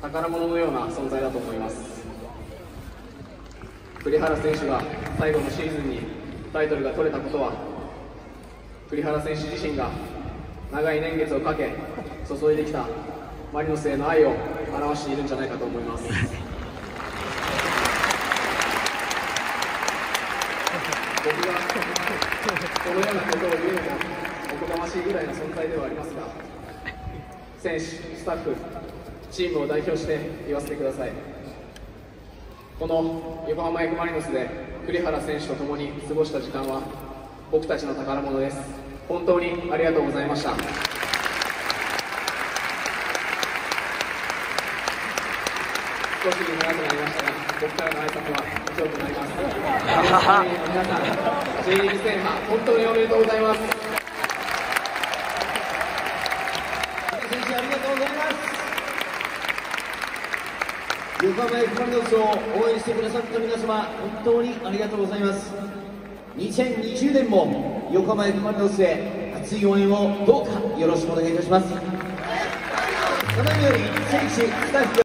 宝物のような存在だと思います。栗原選手が最後のシーズンにタイトルが取れたことは、栗原選手自身が長い年月をかけ注いできたマリノスへの愛を表しているんじゃないかと思います。僕がこのようなことを言うのもおこがましいぐらいの存在ではありますが、選手、スタッフ、チームを代表して言わせてください。この横浜 F・マリノスで栗原選手と共に過ごした時間は僕たちの宝物です。本当にありがとうございました。少し長くなりましたが、僕からの挨拶は以上となります。皆さん、J リーグ制覇本当におめでとうございます。 選手ありがとうございます。横浜 F・マリノスを応援してくださった皆様、本当にありがとうございます。2020年も横浜 F・マリノスへ熱い応援をどうかよろしくお願いいたします。何より選手、スタッフ